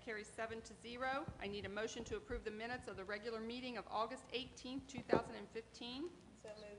carries 7-0. I need a motion to approve the minutes of the regular meeting of August 18th, 2015. So moved.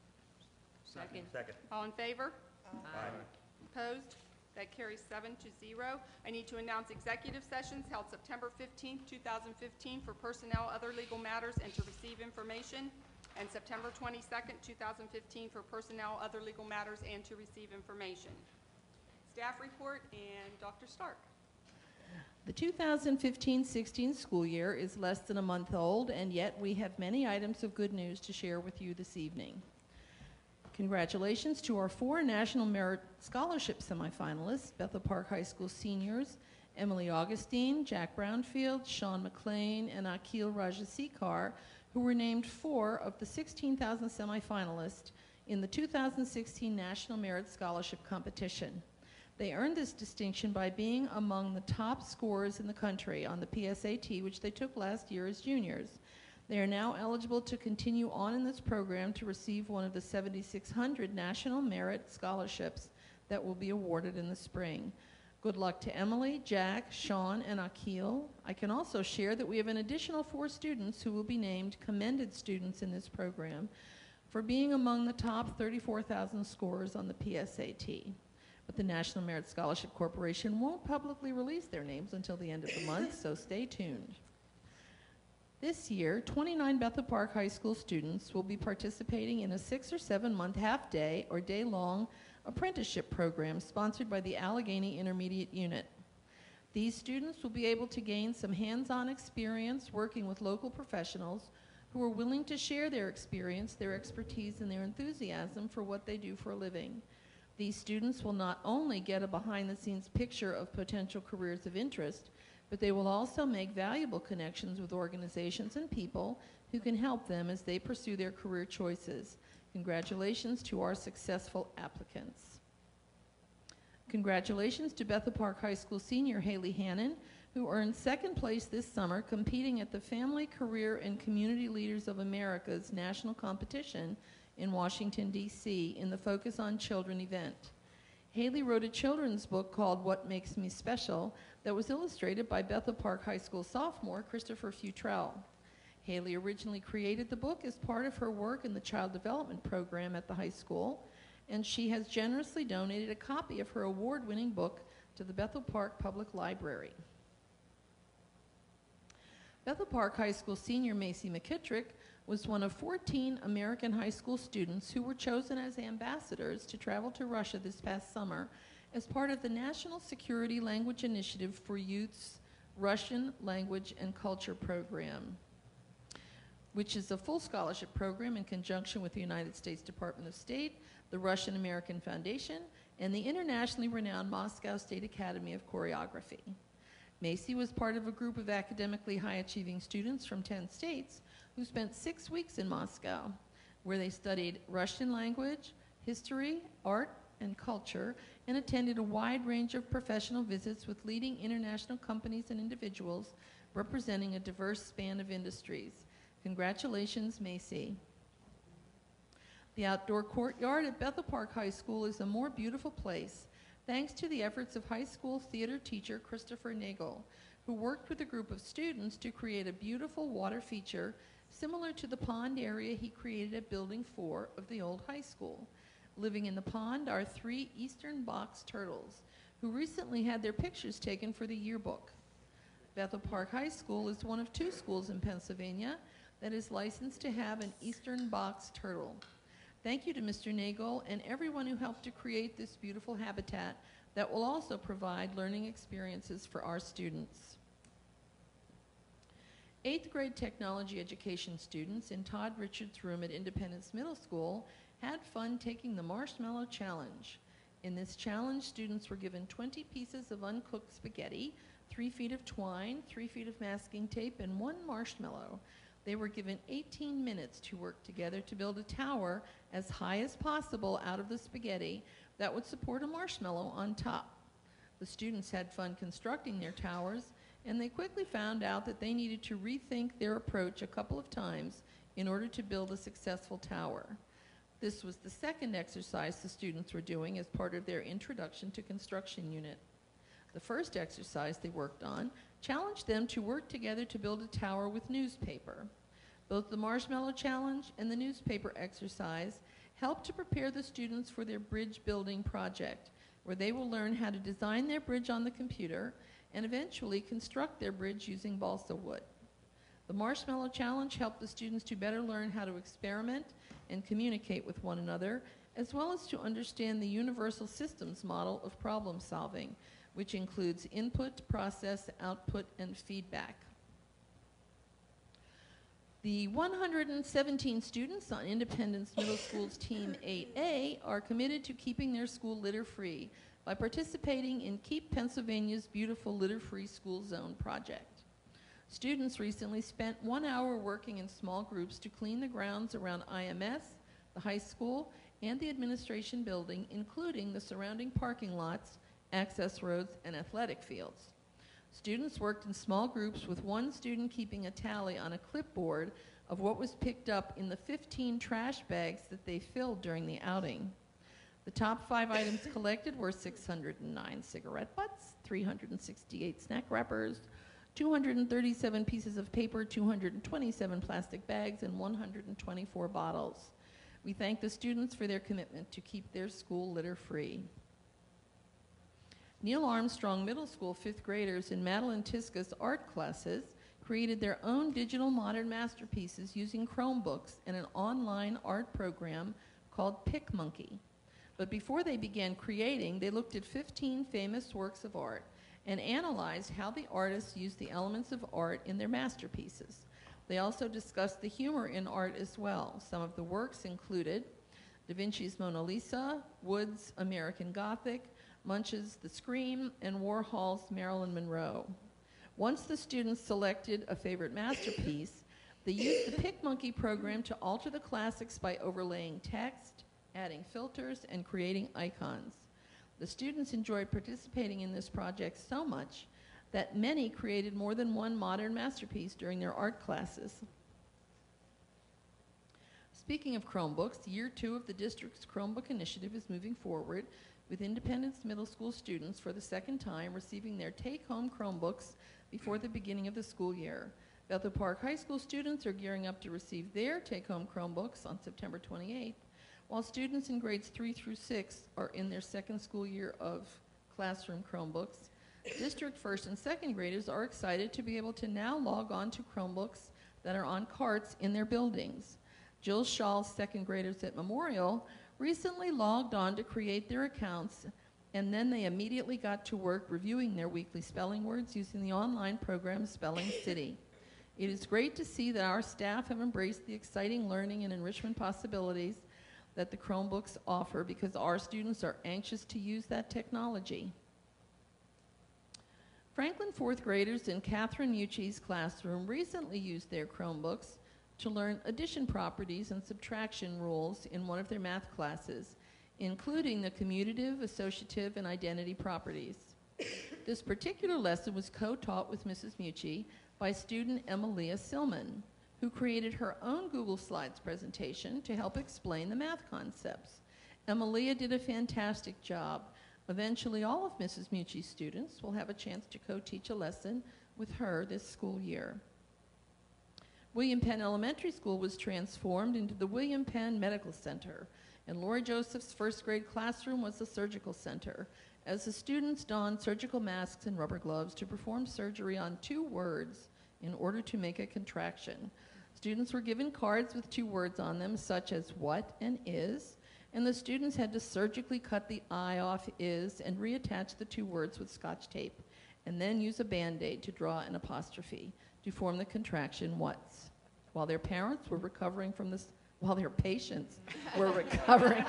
Second. All in favor? Aye. Opposed? That carries 7-0. I need to announce executive sessions held September 15th, 2015 for personnel, other legal matters, and to receive information, and September 22nd, 2015 for personnel, other legal matters, and to receive information. Staff report and Dr. Stark. The 2015-16 school year is less than a month old, and yet we have many items of good news to share with you this evening. Congratulations to our 4 National Merit Scholarship semifinalists, Bethel Park High School seniors, Emily Augustine, Jack Brownfield, Sean McLean, and Akil Rajasekar, who were named 4 of the 16,000 semifinalists in the 2016 National Merit Scholarship Competition. They earned this distinction by being among the top scorers in the country on the PSAT, which they took last year as juniors. They are now eligible to continue on in this program to receive one of the 7,600 National Merit Scholarships that will be awarded in the spring. Good luck to Emily, Jack, Sean, and Akil. I can also share that we have an additional 4 students who will be named commended students in this program for being among the top 34,000 scorers on the PSAT. But the National Merit Scholarship Corporation won't publicly release their names until the end of the month, so stay tuned. This year, 29 Bethel Park High School students will be participating in a 6 or 7 month half-day or day-long apprenticeship program sponsored by the Allegheny Intermediate Unit. These students will be able to gain some hands-on experience working with local professionals who are willing to share their experience, their expertise, and their enthusiasm for what they do for a living. These students will not only get a behind-the-scenes picture of potential careers of interest, but they will also make valuable connections with organizations and people who can help them as they pursue their career choices. Congratulations to our successful applicants. Congratulations to Bethel Park High School senior Haley Hannon, who earned 2nd place this summer competing at the Family, Career, and Community Leaders of America's national competition in Washington, D.C. in the Focus on Children event. Haley wrote a children's book called What Makes Me Special that was illustrated by Bethel Park High School sophomore Christopher Futrell. Haley originally created the book as part of her work in the Child Development Program at the high school, and she has generously donated a copy of her award-winning book to the Bethel Park Public Library. Bethel Park High School senior Macy McKittrick was one of 14 American high school students who were chosen as ambassadors to travel to Russia this past summer as part of the National Security Language Initiative for Youth's Russian Language and Culture Program, which is a full scholarship program in conjunction with the United States Department of State, the Russian American Foundation, and the internationally renowned Moscow State Academy of Choreography. Macy was part of a group of academically high-achieving students from 10 states who spent 6 weeks in Moscow, where they studied Russian language, history, art, and culture, and attended a wide range of professional visits with leading international companies and individuals representing a diverse span of industries. Congratulations, Macy. The outdoor courtyard at Bethel Park High School is a more beautiful place thanks to the efforts of high school theater teacher Christopher Nagel, who worked with a group of students to create a beautiful water feature similar to the pond area he created at Building 4 of the old high school. Living in the pond are 3 eastern box turtles, who recently had their pictures taken for the yearbook. Bethel Park High School is one of 2 schools in Pennsylvania that is licensed to have an eastern box turtle. Thank you to Mr. Nagel and everyone who helped to create this beautiful habitat that will also provide learning experiences for our students. 8th grade technology education students in Todd Richards' room at Independence Middle School had fun taking the Marshmallow Challenge. In this challenge, students were given 20 pieces of uncooked spaghetti, 3 feet of twine, 3 feet of masking tape, and 1 marshmallow. They were given 18 minutes to work together to build a tower as high as possible out of the spaghetti that would support a marshmallow on top. The students had fun constructing their towers, and they quickly found out that they needed to rethink their approach a couple of times in order to build a successful tower. This was the second exercise the students were doing as part of their Introduction to Construction unit. The first exercise they worked on challenged them to work together to build a tower with newspaper. Both the Marshmallow Challenge and the newspaper exercise help to prepare the students for their bridge building project, where they will learn how to design their bridge on the computer and eventually construct their bridge using balsa wood. The Marshmallow Challenge helped the students to better learn how to experiment and communicate with one another, as well as to understand the universal systems model of problem solving, which includes input, process, output, and feedback. The 117 students on Independence Middle School's Team 8A are committed to keeping their school litter-free by participating in Keep Pennsylvania's Beautiful Litter-Free School Zone project. Students recently spent 1 hour working in small groups to clean the grounds around IMS, the high school, and the administration building, including the surrounding parking lots, access roads, and athletic fields. Students worked in small groups, with one student keeping a tally on a clipboard of what was picked up in the 15 trash bags that they filled during the outing. The top 5 items collected were 609 cigarette butts, 368 snack wrappers, 237 pieces of paper, 227 plastic bags, and 124 bottles. We thank the students for their commitment to keep their school litter-free. Neil Armstrong Middle School 5th graders in Madeline Tiska's art classes created their own digital modern masterpieces using Chromebooks and an online art program called PicMonkey. But before they began creating, they looked at 15 famous works of art and analyzed how the artists used the elements of art in their masterpieces. They also discussed the humor in art as well. Some of the works included Da Vinci's Mona Lisa, Wood's American Gothic, Munch's The Scream, and Warhol's Marilyn Monroe. Once the students selected a favorite masterpiece, they used the PicMonkey program to alter the classics by overlaying text, adding filters, and creating icons. The students enjoyed participating in this project so much that many created more than one modern masterpiece during their art classes. Speaking of Chromebooks, Year 2 of the district's Chromebook initiative is moving forward, with Independence Middle School students for the second time receiving their take-home Chromebooks before the beginning of the school year. Bethel Park High School students are gearing up to receive their take-home Chromebooks on September 28th, while students in grades 3 through 6 are in their second school year of classroom Chromebooks. District first and second graders are excited to be able to now log on to Chromebooks that are on carts in their buildings. Jill Shaw's second graders at Memorial recently logged on to create their accounts, and then they immediately got to work reviewing their weekly spelling words using the online program Spelling City. It is great to see that our staff have embraced the exciting learning and enrichment possibilities that the Chromebooks offer, because our students are anxious to use that technology. Franklin fourth graders in Catherine Mucci's classroom recently used their Chromebooks to learn addition properties and subtraction rules in one of their math classes, including the commutative, associative, and identity properties. This particular lesson was co-taught with Mrs. Mucci by student Emilia Silman, who created her own Google Slides presentation to help explain the math concepts. Emilia did a fantastic job. Eventually, all of Mrs. Mucci's students will have a chance to co-teach a lesson with her this school year. William Penn Elementary School was transformed into the William Penn Medical Center, and Lori Joseph's first grade classroom was the surgical center, as the students donned surgical masks and rubber gloves to perform surgery on 2 words in order to make a contraction. Students were given cards with 2 words on them, such as what and is, and the students had to surgically cut the I off is and reattach the 2 words with Scotch tape, and then use a Band-Aid to draw an apostrophe to form the contraction what's. While their parents were recovering from this, while their patients were recovering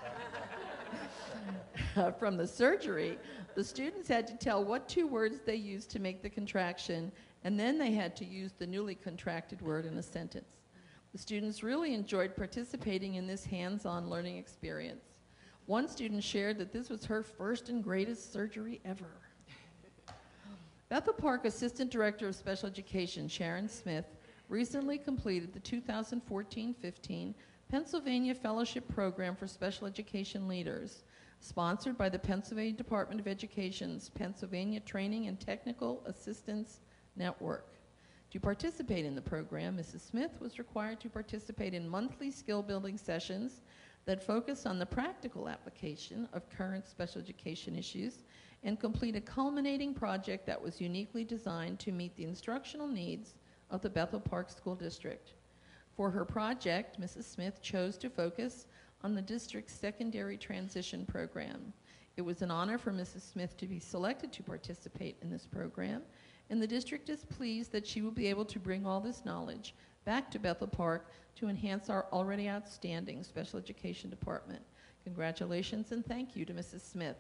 from the surgery, the students had to tell what 2 words they used to make the contraction, and then they had to use the newly contracted word in a sentence. The students really enjoyed participating in this hands-on learning experience. One student shared that this was her first and greatest surgery ever. Bethel Park Assistant Director of Special Education, Sharon Smith, recently completed the 2014-15 Pennsylvania Fellowship Program for Special Education Leaders. sponsored by the Pennsylvania Department of Education's Pennsylvania Training and Technical Assistance Network. To participate in the program, Mrs. Smith was required to participate in monthly skill-building sessions that focus on the practical application of current special education issues and complete a culminating project that was uniquely designed to meet the instructional needs of the Bethel Park School District. For her project, Mrs. Smith chose to focus on the district's secondary transition program. It was an honor for Mrs. Smith to be selected to participate in this program, and the district is pleased that she will be able to bring all this knowledge back to Bethel Park to enhance our already outstanding special education department. Congratulations and thank you to Mrs. Smith.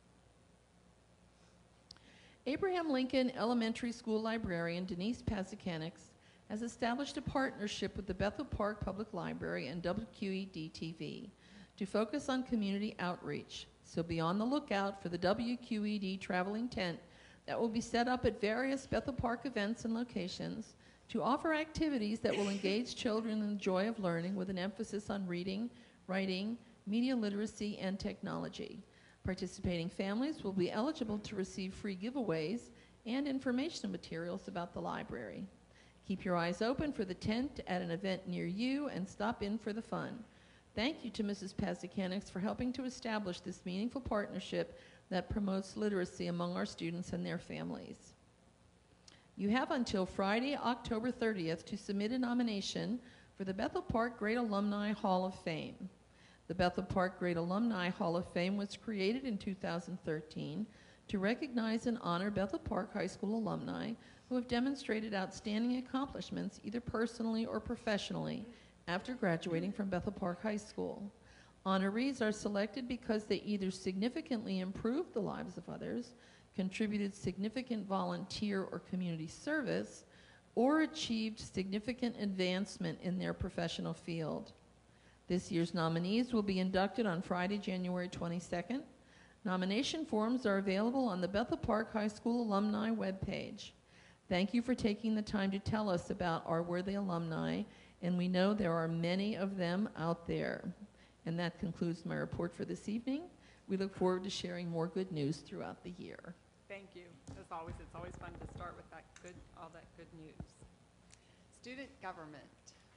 Abraham Lincoln Elementary School librarian Denise Pazikanix has established a partnership with the Bethel Park Public Library and WQED-TV to focus on community outreach. So be on the lookout for the WQED traveling tent that will be set up at various Bethel Park events and locations to offer activities that will engage children in the joy of learning with an emphasis on reading, writing, media literacy, and technology. Participating families will be eligible to receive free giveaways and informational materials about the library. Keep your eyes open for the tent at an event near you and stop in for the fun. Thank you to Mrs. Pazikanix for helping to establish this meaningful partnership that promotes literacy among our students and their families. You have until Friday, October 30th to submit a nomination for the Bethel Park Great Alumni Hall of Fame. The Bethel Park Great Alumni Hall of Fame was created in 2013 to recognize and honor Bethel Park High School alumni who have demonstrated outstanding accomplishments either personally or professionally after graduating from Bethel Park High School. Honorees are selected because they either significantly improved the lives of others, contributed significant volunteer or community service, or achieved significant advancement in their professional field. This year's nominees will be inducted on Friday, January 22nd. Nomination forms are available on the Bethel Park High School alumni webpage. Thank you for taking the time to tell us about our worthy alumni, and we know there are many of them out there. And that concludes my report for this evening. We look forward to sharing more good news throughout the year. Thank you. As always, it's always fun to start with all that good news. Student government.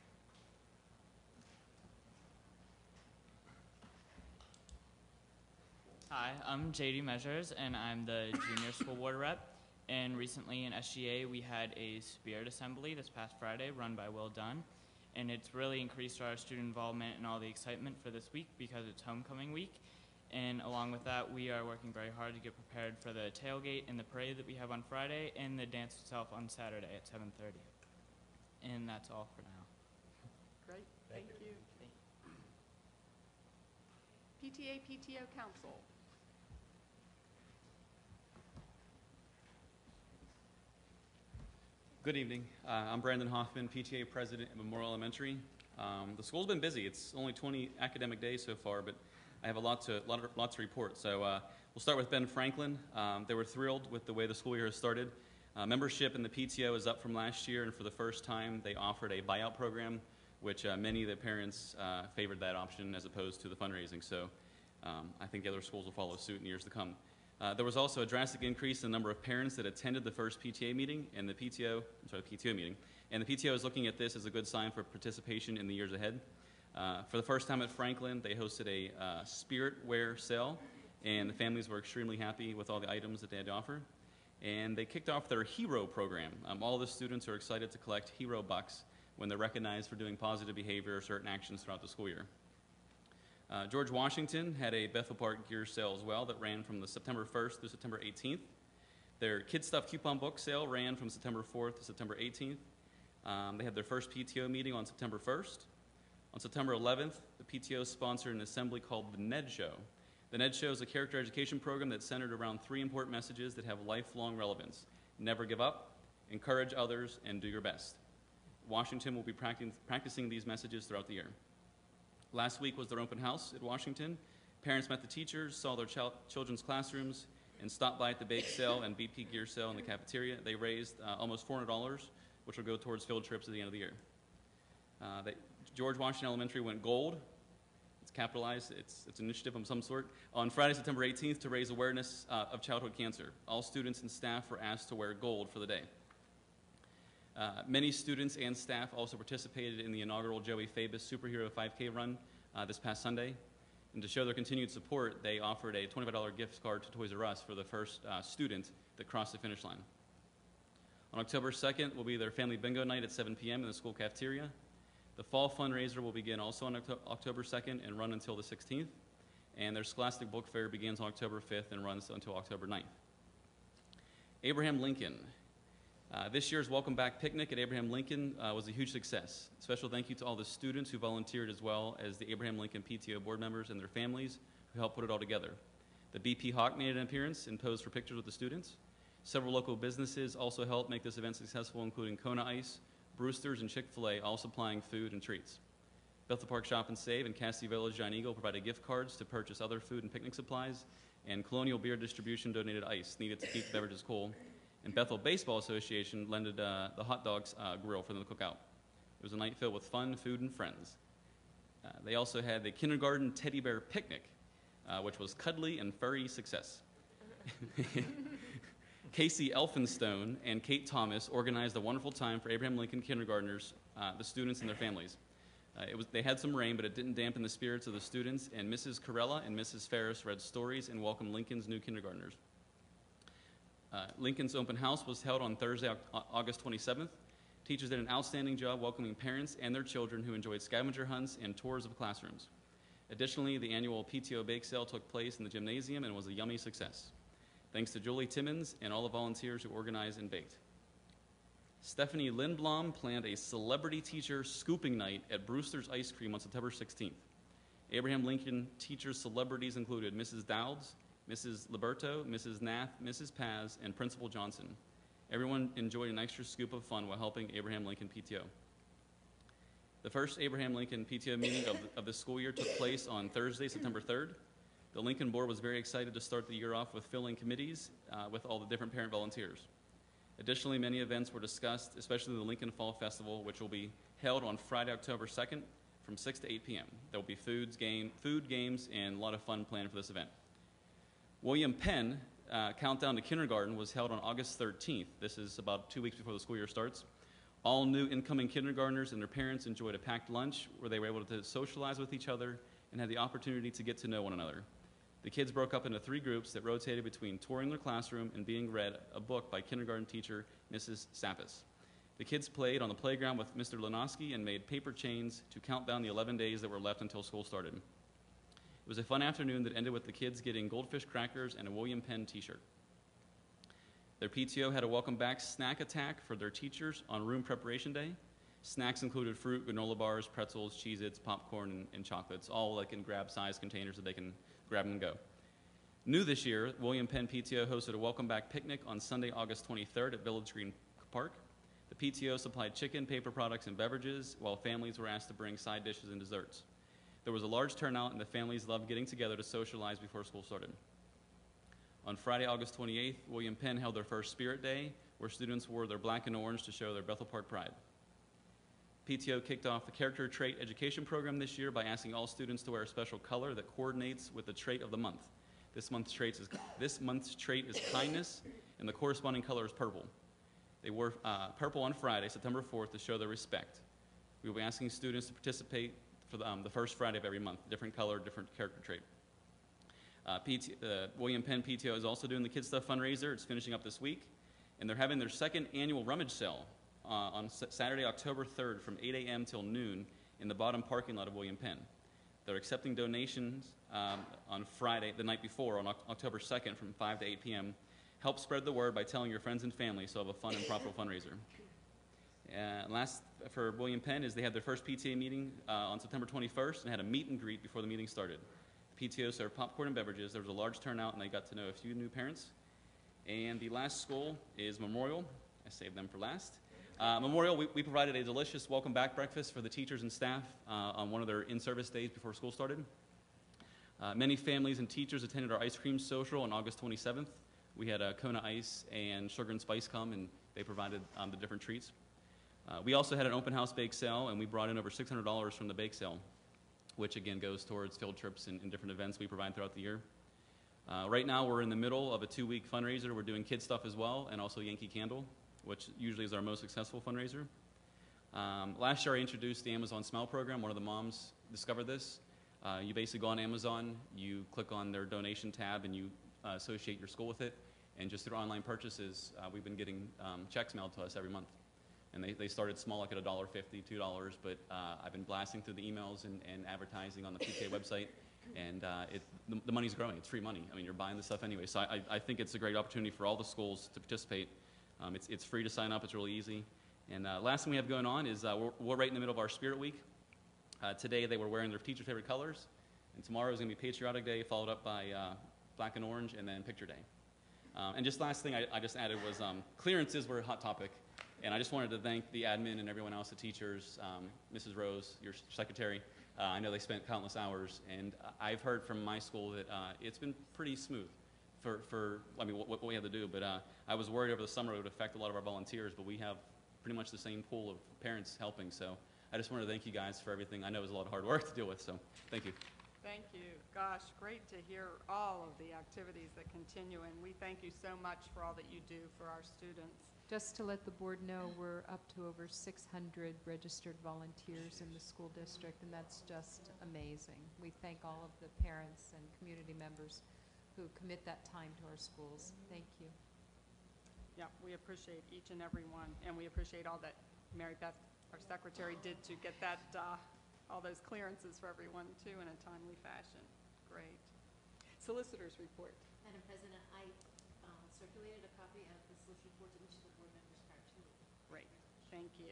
Hi, I'm JD Measures, and I'm the Junior School Board Rep. And recently in SGA, we had a Spirit Assembly this past Friday run by Will Dunn. And it's really increased our student involvement and all the excitement for this week because it's homecoming week. And along with that, we are working very hard to get prepared for the tailgate and the parade that we have on Friday and the dance itself on Saturday at 7:30. And that's all for now. Great, thank you. PTA, PTO Council. Good evening. I'm Brandon Hoffman, PTA President at Memorial Elementary. The school's been busy. It's only 20 academic days so far, but I have a lot to report. So we'll start with Ben Franklin. They were thrilled with the way the school year has started. Membership in the PTO is up from last year, and for the first time, they offered a buyout program, which many of the parents favored that option as opposed to the fundraising. So I think the other schools will follow suit in years to come. There was also a drastic increase in the number of parents that attended the first PTA meeting, and the PTO meeting. And the PTO is looking at this as a good sign for participation in the years ahead. For the first time at Franklin, they hosted a spirit wear sale, and the families were extremely happy with all the items that they had to offer. And they kicked off their Hero program. All the students are excited to collect Hero bucks when they're recognized for doing positive behavior or certain actions throughout the school year. George Washington had a Bethel Park gear sale as well that ran from the September 1st through September 18th. Their Kid Stuff coupon book sale ran from September 4th to September 18th. They had their first PTO meeting on September 1st. On September 11th, the PTO sponsored an assembly called the NED Show. The NED Show is a character education program that's centered around 3 important messages that have lifelong relevance. Never give up, encourage others, and do your best. Washington will be practicing these messages throughout the year. Last week was their open house at Washington. Parents met the teachers, saw their children's classrooms, and stopped by at the bake sale and BP gear sale in the cafeteria. They raised almost $400, which will go towards field trips at the end of the year. George Washington Elementary went gold. Its capitalize. It's an initiative of some sort. On Friday, September 18th, to raise awareness of childhood cancer. All students and staff were asked to wear gold for the day. Many students and staff also participated in the inaugural Joey Fabus Superhero 5K run this past Sunday. And to show their continued support, they offered a $25 gift card to Toys R Us for the first student that crossed the finish line. On October 2nd will be their family bingo night at 7 p.m. in the school cafeteria. The fall fundraiser will begin also on October 2nd and run until the 16th. And their Scholastic Book Fair begins on October 5th and runs until October 9th. Abraham Lincoln. This year's Welcome Back picnic at Abraham Lincoln was a huge success. Special thank you to all the students who volunteered, as well as the Abraham Lincoln PTO board members and their families who helped put it all together. The BP Hawk made an appearance and posed for pictures with the students. Several local businesses also helped make this event successful, including Kona Ice, Brewster's, and Chick-fil-A, all supplying food and treats. Bethel Park Shop and Save and Cassidy Village Giant Eagle provided gift cards to purchase other food and picnic supplies, and Colonial Beer Distribution donated ice needed to keep the beverages cool. And Bethel Baseball Association lended the hot dogs grill for them to cook out. It was a night filled with fun, food, and friends. They also had the kindergarten teddy bear picnic, which was cuddly and furry success. Casey Elphinstone and Kate Thomas organized a wonderful time for Abraham Lincoln kindergartners, the students and their families. They had some rain, but it didn't dampen the spirits of the students, and Mrs. Corella and Mrs. Ferris read stories and welcomed Lincoln's new kindergartners. Lincoln's open house was held on Thursday, August 27th. Teachers did an outstanding job welcoming parents and their children who enjoyed scavenger hunts and tours of classrooms. Additionally, the annual PTO bake sale took place in the gymnasium and was a yummy success. Thanks to Julie Timmons and all the volunteers who organized and baked. Stephanie Lindblom planned a celebrity teacher scooping night at Brewster's Ice Cream on September 16th. Abraham Lincoln teacher celebrities included Mrs. Dowds, Mrs. Liberto, Mrs. Nath, Mrs. Paz, and Principal Johnson. Everyone enjoyed an extra scoop of fun while helping Abraham Lincoln PTO. The first Abraham Lincoln PTO meeting of the school year took place on Thursday, September 3rd. The Lincoln Board was very excited to start the year off with filling committees with all the different parent volunteers. Additionally, many events were discussed, especially the Lincoln Fall Festival, which will be held on Friday, October 2nd from 6 to 8 p.m. There will be food, games, and a lot of fun planned for this event. William Penn Countdown to Kindergarten was held on August 13th. This is about 2 weeks before the school year starts. All new incoming kindergartners and their parents enjoyed a packed lunch where they were able to socialize with each other and had the opportunity to get to know one another. The kids broke up into 3 groups that rotated between touring their classroom and being read a book by kindergarten teacher Mrs. Sappas. The kids played on the playground with Mr. Lenoski and made paper chains to count down the 11 days that were left until school started. It was a fun afternoon that ended with the kids getting goldfish crackers and a William Penn t-shirt. Their PTO had a welcome back snack attack for their teachers on room preparation day. Snacks included fruit, granola bars, pretzels, Cheez-Its, popcorn, and chocolates, all like in grab-sized containers that they can grab and go. New this year, William Penn PTO hosted a welcome back picnic on Sunday, August 23rd at Village Green Park. The PTO supplied chicken, paper products, and beverages, while families were asked to bring side dishes and desserts. There was a large turnout, and the families loved getting together to socialize before school started. On Friday, August 28th, William Penn held their first Spirit Day, where students wore their black and orange to show their Bethel Park pride. PTO kicked off the character trait education program this year by asking all students to wear a special color that coordinates with the trait of the month. This month's trait is kindness, and the corresponding color is purple. They wore purple on Friday, September 4th, to show their respect. We will be asking students to participate for the first Friday of every month, different color, different character trait. William Penn PTO is also doing the Kids Stuff fundraiser. It's finishing up this week, and they're having their second annual rummage sale on Saturday, October 3rd from 8 a.m. till noon in the bottom parking lot of William Penn. They're accepting donations on Friday, the night before, on October 2nd from 5 to 8 p.m. Help spread the word by telling your friends and family so have a fun and profitable fundraiser. Last for William Penn is they had their first PTA meeting on September 21st and had a meet and greet before the meeting started. The PTO served popcorn and beverages. There was a large turnout, and they got to know a few new parents. And the last school is Memorial. I saved them for last. Memorial, we provided a delicious welcome back breakfast for the teachers and staff on one of their in-service days before school started. Many families and teachers attended our ice cream social on August 27th. We had Kona Ice and Sugar and Spice come, and they provided the different treats. We also had an open house bake sale, and we brought in over $600 from the bake sale. which again goes towards field trips and different events we provide throughout the year. Right now, we're in the middle of a 2-week fundraiser. We're doing kid stuff as well, and also Yankee Candle, which usually is our most successful fundraiser. Last year, I introduced the Amazon Smile program. One of the moms discovered this. You basically go on Amazon, you click on their donation tab, and you associate your school with it. And just through online purchases, we've been getting checks mailed to us every month. And they started small, like at $1.50, $2, but I've been blasting through the emails and advertising on the PTA website, and the money's growing. It's free money. I mean, you're buying the stuff anyway. So I think it's a great opportunity for all the schools to participate. It's free to sign up. It's really easy. And last thing we have going on is we're right in the middle of our Spirit Week. Today they were wearing their teacher's favorite colors, and tomorrow is going to be Patriotic Day, followed up by Black and Orange, and then Picture Day. And just last thing I just added was clearances were a hot topic, and I just wanted to thank the admin and everyone else, the teachers, Mrs. Rose, your secretary. I know they spent countless hours, and I've heard from my school that it's been pretty smooth for I mean, what we have to do. But I was worried over the summer it would affect a lot of our volunteers, but we have pretty much the same pool of parents helping. So I just wanted to thank you guys for everything. I know it was a lot of hard work to deal with, so thank you. Thank you. Gosh, great to hear all of the activities that continue, and we thank you so much for all that you do for our students. Just to let the board know, we're up to over 600 registered volunteers in the school district, and that's just amazing. We thank all of the parents and community members who commit that time to our schools. Thank you. Yeah, we appreciate each and every one, and we appreciate all that Mary Beth, our secretary, did to get that, all those clearances for everyone, too, in a timely fashion. Great. Solicitor's report. Madam President, I circulated a copy of the solicitor's report to each of the board members prior to meeting. Great, thank you.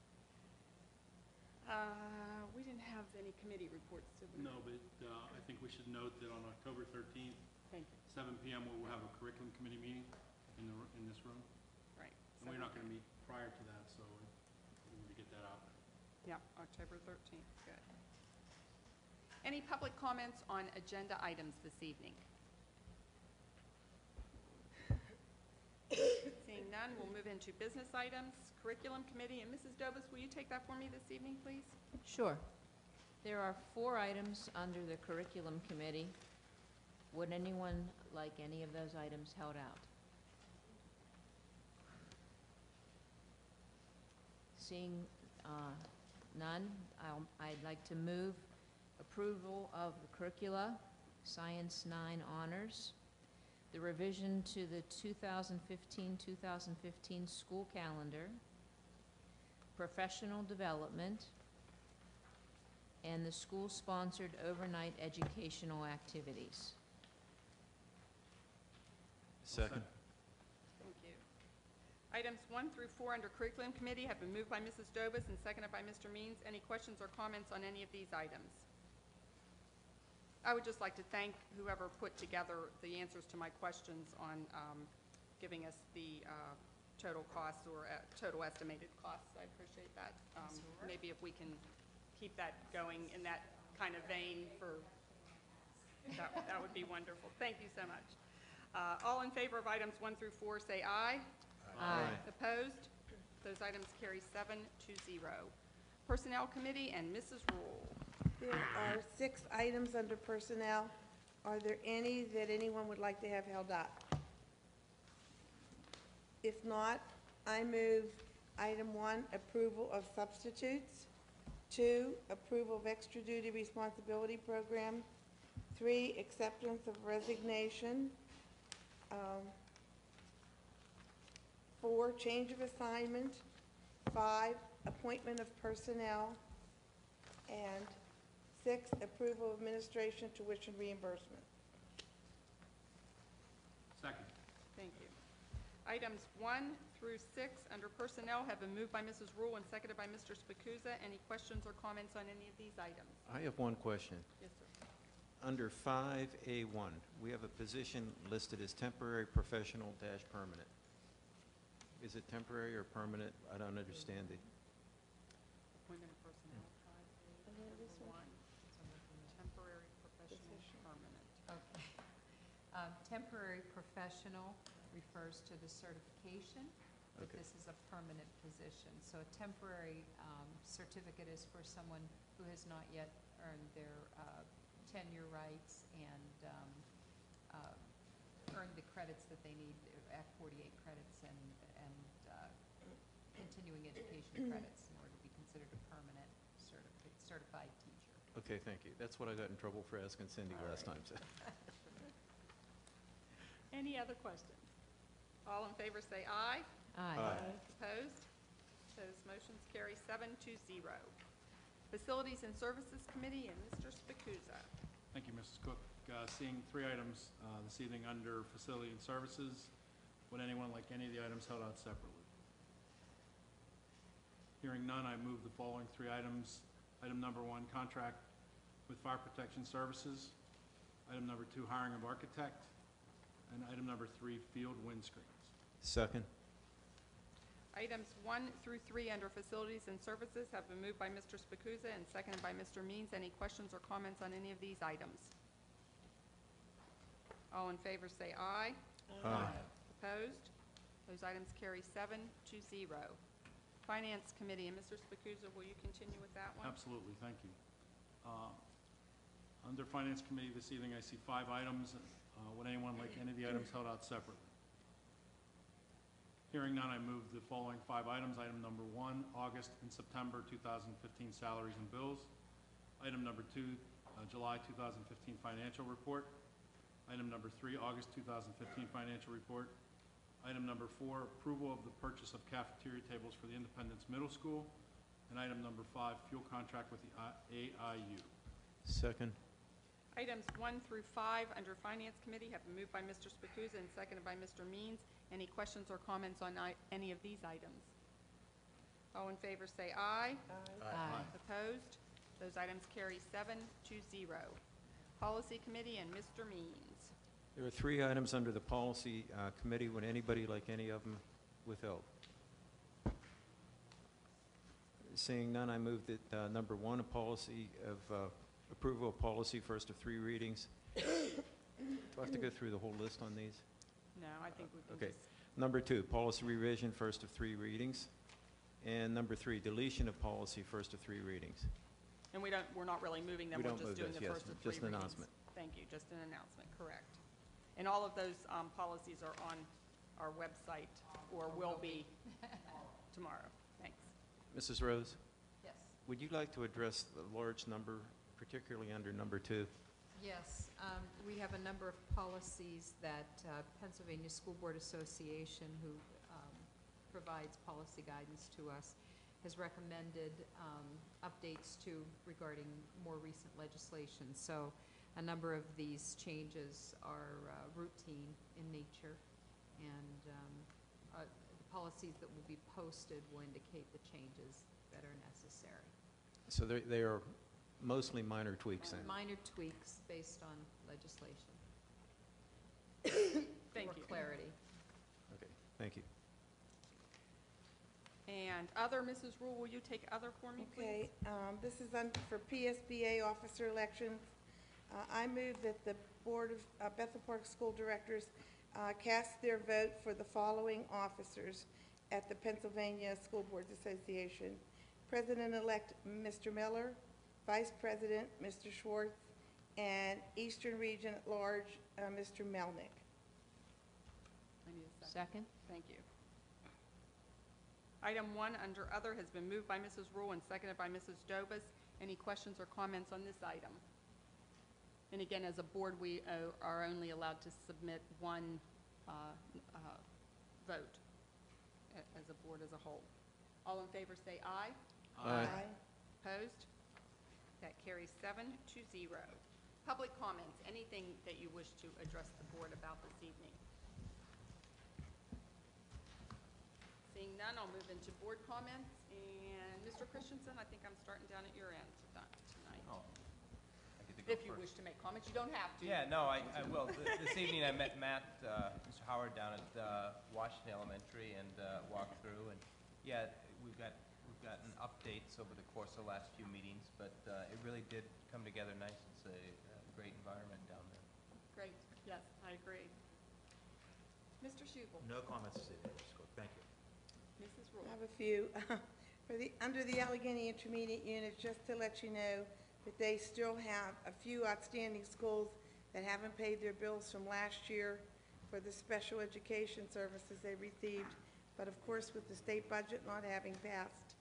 We didn't have any committee reports, did we? No, but I think we should note that on October 13th, Thank you. 7 p.m., we will have a curriculum committee meeting in this room. Right. And we're not going to meet prior to that, so we need to get that out. Yeah, October 13th, good. Any public comments on agenda items this evening? Seeing none, we'll move into business items. Curriculum Committee, and Mrs. Dobus, will you take that for me this evening, please? Sure. There are 4 items under the Curriculum Committee. Would anyone like any of those items held out? Seeing none, I'd like to move approval of the curricula, Science 9 Honors, the revision to the 2015-2015 school calendar, professional development, and the school-sponsored overnight educational activities. Second. Thank you. Items 1 through 4 under Curriculum Committee have been moved by Mrs. Dobus and seconded by Mr. Means. Any questions or comments on any of these items? I would just like to thank whoever put together the answers to my questions on giving us the total costs or total estimated costs. I appreciate that. Maybe if we can keep that going in that kind of vein, that would be wonderful. Thank you so much. All in favor of items 1 through 4, say aye. Aye. Opposed? Those items carry 7-0. Personnel Committee and Mrs. Rule. There are 6 items under personnel. Are there any that anyone would like to have held up? If not, I move item 1, approval of substitutes. 2, approval of extra duty responsibility program. 3, acceptance of resignation. 4, change of assignment. 5, appointment of personnel. And 6, approval of administration tuition reimbursement. Second. Thank you. Items 1 through 6 under Personnel have been moved by Mrs. Rule and seconded by Mr. Spacuzza. Any questions or comments on any of these items? I have one question. Yes, sir. Under 5A1, we have a position listed as temporary professional dash permanent. Is it temporary or permanent? I don't understand it. Appointment of personnel, 5A1, temporary professional permanent. Okay. Temporary professional refers to the certification, but Okay. this is a permanent position. So a temporary certificate is for someone who has not yet earn their tenure rights and earn the credits that they need, Act 48 credits and continuing education credits in order to be considered a permanent certified teacher. Okay, thank you. That's what I got in trouble for asking Cindy last time. So. Any other questions? All in favor say aye. Aye. Opposed? Those motions carry 7-0. Facilities and Services Committee and Mr. Spacuzza. Thank you, Mrs. Cook. Seeing 3 items this evening under Facility and Services. Would anyone like any of the items held out separately? Hearing none, I move the following 3 items. Item number 1, contract with Fire Protection Services. Item number 2, hiring of architect. And item number 3, field windscreens. Second. Items 1 through 3 under Facilities and Services have been moved by Mr. Spacuzza and seconded by Mr. Means. Any questions or comments on any of these items? All in favor say aye. Aye. Opposed? Those items carry 7-0. Finance Committee, and Mr. Spacuzza, will you continue with that one? Absolutely, thank you. Under Finance Committee this evening, I see 5 items. Would anyone like any of the items held out separately? Hearing none, I move the following 5 items. Item number 1, August and September 2015 salaries and bills. Item number 2, July 2015 financial report. Item number 3, August 2015 financial report. Item number 4, approval of the purchase of cafeteria tables for the Independence Middle School. And item number 5, fuel contract with the AIU. Second. Items 1 through 5 under Finance Committee have been moved by Mr. Spacuzza and seconded by Mr. Means. Any questions or comments on any of these items? All in favor say aye. Aye. Opposed? Those items carry 7-0. Policy Committee and Mr. Means. There are 3 items under the Policy Committee. Would anybody like any of them withheld? Seeing none, I move that number 1, a policy of approval of policy, first of 3 readings. Do I have to go through the whole list on these? No, I think we can Okay. just, Number 2, policy revision, first of 3 readings. And number 3, deletion of policy, first of 3 readings. and we're not really moving them, We we're don't just move doing those, the yes, first of 3 just an readings. announcement. Thank you, just an announcement, correct. And all of those policies are on our website, or will be tomorrow. Thanks. Mrs. Rose, Yes. would you like to address the large number, particularly under number 2? Yes, we have a number of policies that Pennsylvania School Board Association, who provides policy guidance to us, has recommended updates to regarding more recent legislation. So a number of these changes are routine in nature, and the policies that will be posted will indicate the changes that are necessary. So they are mostly minor tweaks then? Minor tweaks based on legislation. Thank For you. clarity. Okay, thank you. And other, Mrs. Rule, will you take other for me, please? Okay, this is for PSBA officer elections. I move that the Board of Bethel Park School Directors cast their vote for the following officers at the Pennsylvania School Boards Association. President-elect Mr. Miller, Vice President Mr. Schwartz, and Eastern Region at Large Mr. Melnick. I need a second. Second? Thank you. Item 1 under Other has been moved by Mrs. Rule and seconded by Mrs. Jobas. Any questions or comments on this item? And again, as a board, we are only allowed to submit 1 vote as a board as a whole. All in favor say aye. Aye. Opposed? That carries 7-0. Public comments, anything that you wish to address the board about this evening? Seeing none, I'll move into board comments. And Mr. Christensen, I think I'm starting down at your end tonight. Oh, I get to go If you first. wish to make comments, you don't have to. Yeah, no, I will. This evening I met Matt, Mr. Howard down at Washington Elementary and walked through, and yeah, we've gotten updates over the course of the last few meetings, but it really did come together nice. It's a great environment down there. Great, yes, I agree. Mr. Schubel. No comments this evening, Mrs. Cook. Thank you. Mrs. Rule. I have a few. Under the Allegheny Intermediate Unit, just to let you know, but they still have a few outstanding schools that haven't paid their bills from last year for the special education services they received. But of course, with the state budget not having passed,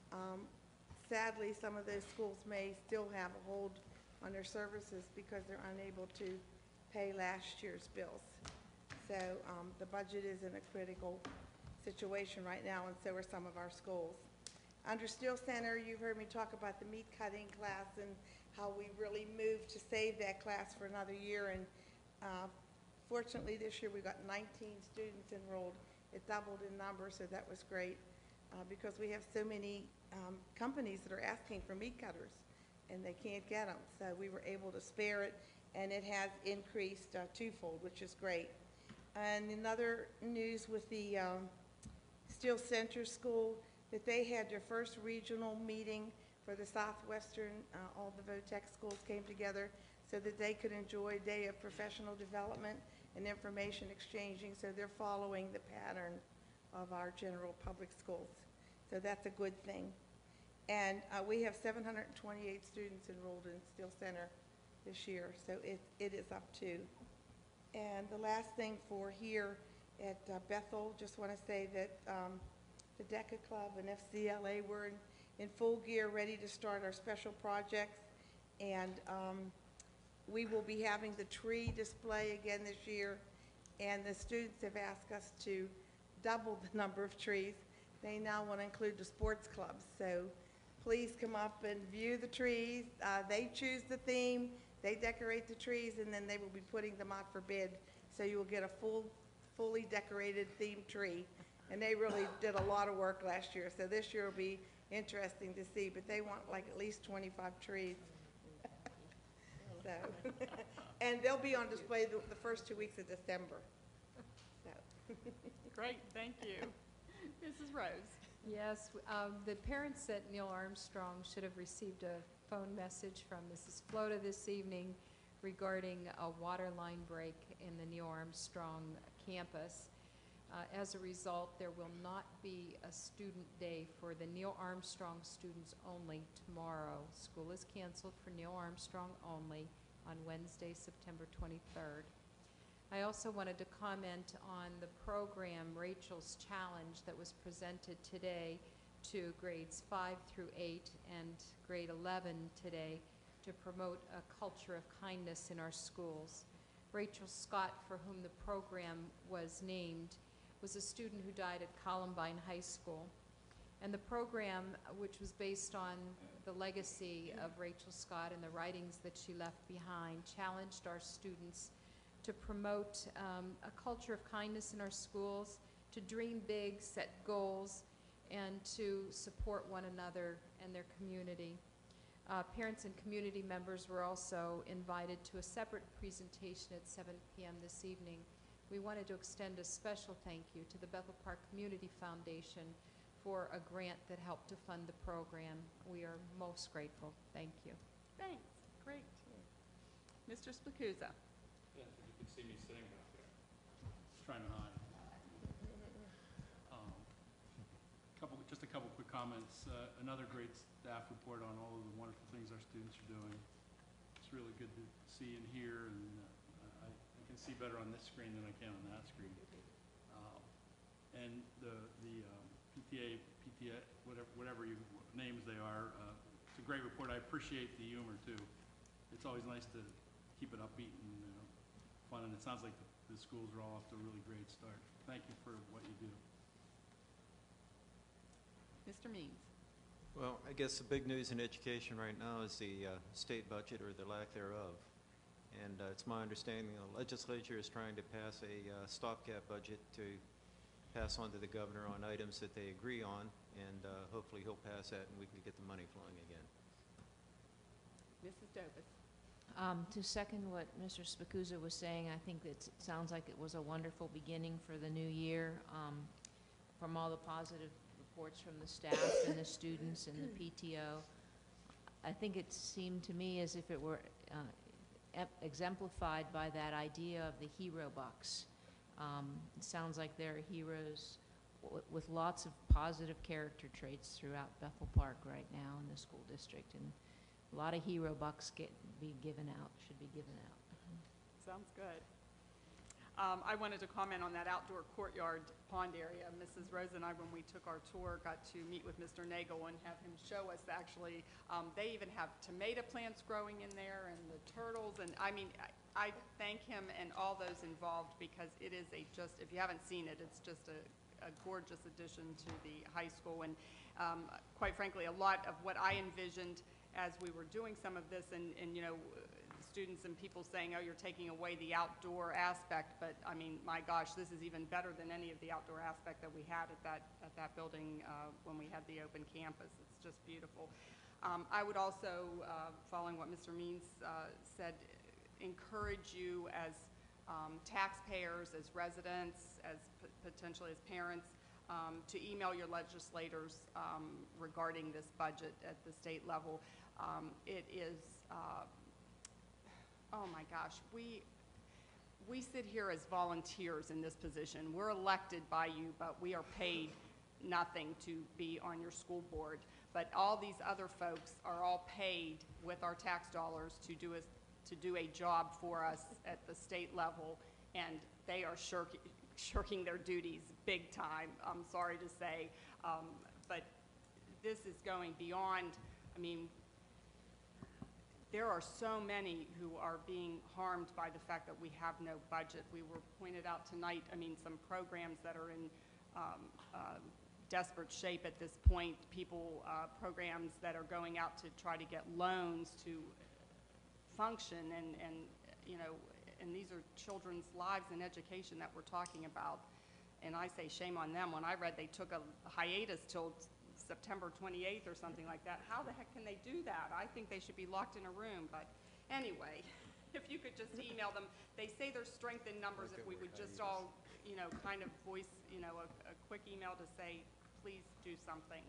sadly, some of those schools may still have a hold on their services because they're unable to pay last year's bills. So the budget is in a critical situation right now, and so are some of our schools. Under Steel Center, you've heard me talk about the meat cutting class and how we really moved to save that class for another year. And fortunately, this year we got 19 students enrolled. It doubled in number, so that was great because we have so many companies that are asking for meat cutters, and they can't get them. So we were able to spare it, and it has increased twofold, which is great. And another news with the Steel Center School, that they had their first regional meeting for the Southwestern, all the VOTEC schools came together so that they could enjoy a day of professional development and information exchanging, so they're following the pattern of our general public schools. So that's a good thing. And we have 728 students enrolled in Steel Center this year, so it is up too. And the last thing for here at Bethel, just want to say that the DECA Club and FCLA were in full gear, ready to start our special projects. And we will be having the tree display again this year. And the students have asked us to double the number of trees. They now want to include the sports clubs. So please come up and view the trees. They choose the theme, they decorate the trees, and then they will be putting them out for bid. So you will get a fully decorated themed tree. And they really did a lot of work last year. So this year will be interesting to see, but they want like at least 25 trees. So, and they'll be on display the first 2 weeks of December. So. Great, thank you. Mrs. Rose. Yes, the parents at Neil Armstrong should have received a phone message from Mrs. Flota this evening regarding a water line break in the Neil Armstrong campus. As a result, there will not be a student day for the Neil Armstrong students only tomorrow. School is canceled for Neil Armstrong only on Wednesday, September 23rd. I also wanted to comment on the program Rachel's Challenge that was presented today to grades 5 through 8 and grade 11 today to promote a culture of kindness in our schools. Rachel Scott, for whom the program was named, was a student who died at Columbine High School. And the program, which was based on the legacy of Rachel Scott and the writings that she left behind, challenged our students to promote a culture of kindness in our schools, to dream big, set goals, and to support one another and their community. Parents and community members were also invited to a separate presentation at 7 p.m. this evening. We wanted to extend a special thank you to the Bethel Park Community Foundation for a grant that helped to fund the program. We are most grateful. Thank you. Thanks, great. Mr. Spacuzza. Yes, if you can see me sitting back there, trying to hide. Just a couple quick comments. Another great staff report on all of the wonderful things our students are doing. It's really good to see and hear, and I can see better on this screen than I can on that screen. And the PTA, whatever names they are, it's a great report. I appreciate the humor too. It's always nice to keep it upbeat and fun, and it sounds like the schools are all off to a really great start. Thank you for what you do. Mr. Means. Well, I guess the big news in education right now is the state budget, or the lack thereof. And it's my understanding the legislature is trying to pass a stopgap budget to pass on to the governor on items that they agree on, and hopefully he'll pass that and we can get the money flowing again. Mrs. Dobus. To second what Mr. Spacuzza was saying, I think it sounds like it was a wonderful beginning for the new year. From all the positive reports from the staff and the students and the PTO, I think it seemed to me as if it were exemplified by that idea of the hero bucks. It sounds like there are heroes with lots of positive character traits throughout Bethel Park right now in the school district, and a lot of hero bucks should be given out. Sounds good. I wanted to comment on that outdoor courtyard pond area. Mrs. Rose and I, when we took our tour, got to meet with Mr. Nagel and have him show us actually, they even have tomato plants growing in there and the turtles. And I mean, I thank him and all those involved because it is if you haven't seen it, it's just a gorgeous addition to the high school. And quite frankly, a lot of what I envisioned as we were doing some of this and you know, students and people saying, oh, you're taking away the outdoor aspect, but I mean, my gosh, this is even better than any of the outdoor aspect that we had at that building when we had the open campus. It's just beautiful. I would also, following what Mr. Means said, encourage you as taxpayers, as residents, as potentially as parents, to email your legislators regarding this budget at the state level. It is oh my gosh, we sit here as volunteers in this position. We're elected by you, but we are paid nothing to be on your school board. But all these other folks are all paid with our tax dollars to do a job for us at the state level, and they are shirking their duties big time, I'm sorry to say. But this is going beyond, I mean, there are so many who are being harmed by the fact that we have no budget. We were pointed out tonight, I mean, some programs that are in desperate shape at this point, programs that are going out to try to get loans to function and you know, and these are children's lives and education that we're talking about. And I say shame on them. When I read they took a hiatus till September 28th or something like that. How the heck can they do that? I think they should be locked in a room. But anyway, if you could just email them. They say there's strength in numbers. If we would just all, you know, kind of voice, you know, a quick email to say, please do something.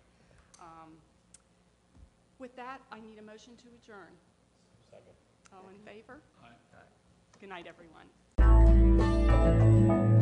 With that, I need a motion to adjourn. Second. All in favor? Aye. Good night, everyone.